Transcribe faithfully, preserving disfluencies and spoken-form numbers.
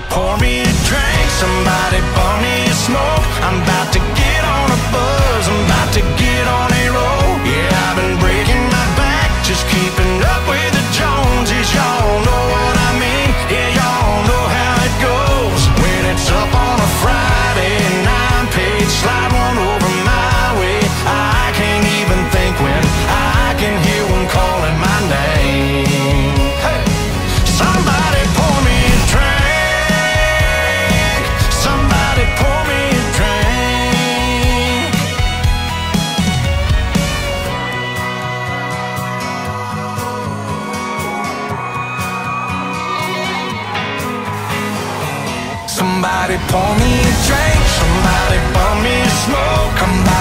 pour me a drink, somebody pour me a smoke. I'm about to get on a buzz, I'm about to get on a roll. Yeah, I've been breaking my back, just keeping up with the Joneses. Y'all know what I mean, yeah, y'all know how it goes. When it's up on a Friday and I'm paid, slide one over my way. I can't even think when I can hear one calling my name. Hey, somebody pour me a drink, somebody pour me a drink. Somebody pour me a drink, somebody pour me a smoke. I'm